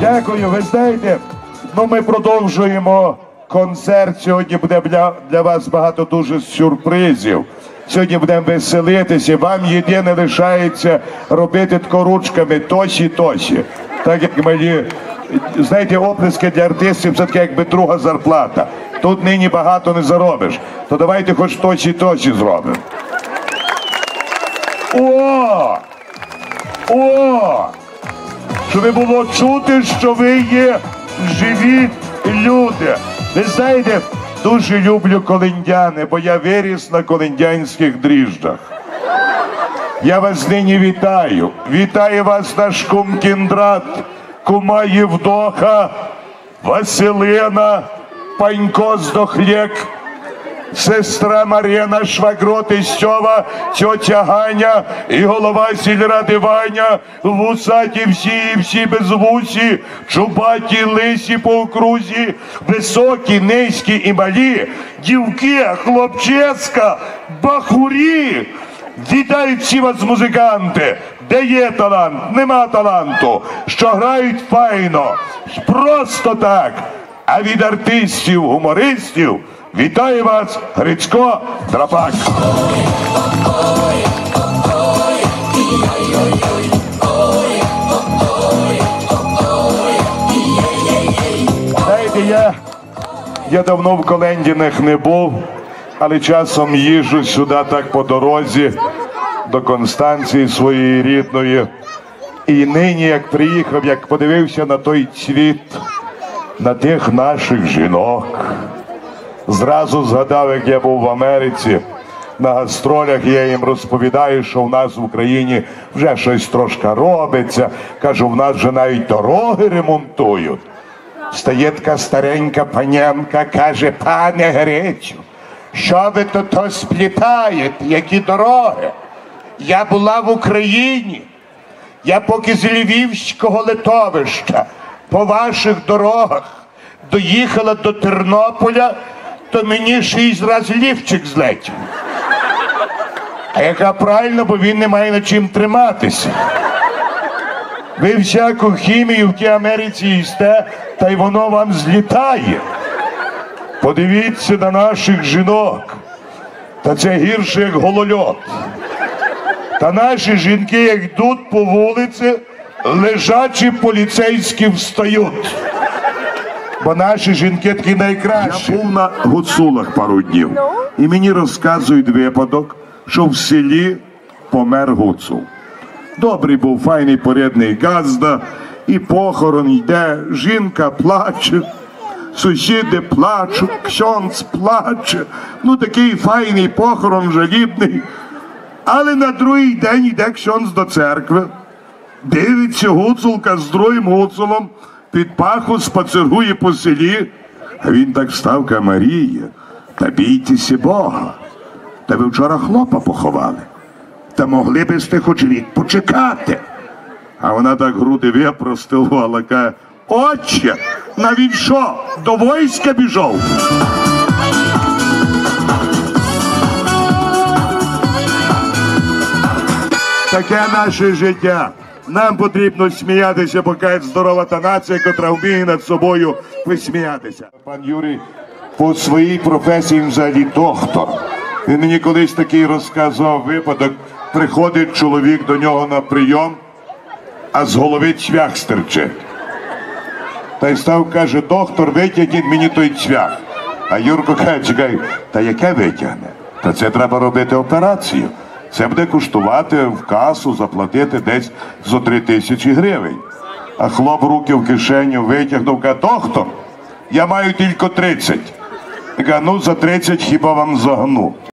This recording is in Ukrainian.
Дякую, ви знаєте, ми продовжуємо концерт. Сьогодні буде для вас багато дуже сюрпризів. Сьогодні будемо веселитися. Вам єдине лишається робити тако ручками тосі. Так як мені, знаєте, оплески для артистів це таке якби друга зарплата. Тут нині багато не заробиш. То давайте хоч тосі зробимо. О! Щоб було чути, що ви є живі люди. Ви знаєте, дуже люблю колиндяни, бо я виріс на колиндянських дріжджах. Я вас нині вітаю. Вітаю вас наш кум Кіндрат, кума Євдоха, Василина, панько Здохляк, сестра Марина, швагро Тестьова, тьотя Ганя і голова сільради Ваня, вусаті всі безвусі, чубаті, лисі по окрузі, високі, низькі і малі, дівки, хлопческа, бахурі. Вітають всі вас музиканти, де є талант, нема таланту, що грають файно, просто так. А від артистів, гумористів вітає вас Грицько Драпак. Знаєте, я давно в Колендінах не був, але часом їжджу сюди так по дорозі до Констанції своєї рідної. І нині, як приїхав, як подивився на той цвіт, на тих наших жінок, зразу згадав, як я був в Америці на гастролях, і я їм розповідаю, що в нас в Україні вже щось трошки робиться. Кажу, в нас вже навіть дороги ремонтують. Стає така старенька панянка, каже: пане Грицю, що ви тут сплітаєте, які дороги? Я була в Україні, я поки з Львівського литовища по ваших дорогах доїхала до Тернополя, то мені 6 разів лівчик злетів. А яка правильно, бо він не має на чим триматися. Ви всяку хімію в тій Америці їсте, та й воно вам злітає. Подивіться на наших жінок. Та це гірше, як голольот. Та наші жінки, як йдуть по вулиці, лежачі поліцейські встають. Бо наші жінки такі найкращі. Я був на Гуцулах пару днів. І мені розказують випадок, що в селі помер гуцул. Добрий був, файний, порядний газда. І похорон йде, жінка плаче, сусіди плачуть, ксьондз плаче. Такий файний похорон, жалібний. Але на другий день йде ксьондз до церкви. Дивиться, гуцулка з другим гуцулом під паху спацерує по селі. А він так встав: каже: Марія, та бійтеся Бога. Та ви вчора хлопа поховали. Та могли би сте хоч рік почекати. А вона так груди випростила, каже: отче, навіть що, до війська біжав? Таке наше життя. Нам потрібно сміятися, поки є здорова та нація, котра вміє над собою висміятися. Пан Юрій по своїй професії взагалі доктор. Він мені колись такий розказував випадок. Приходить чоловік до нього на прийом, а з голови цвях стерчить. Та й став, каже: доктор, витягніть мені той цвях. А Юрко каже: чекай, та яке витягне? Та це треба робити операцію. Це буде коштувати в касу, заплатити десь зо 3000 гривень. А хлоп руки в кишеню витягнув, каже: доктор, я маю тільки 30. Я кажу: за 30 хіба вам загну?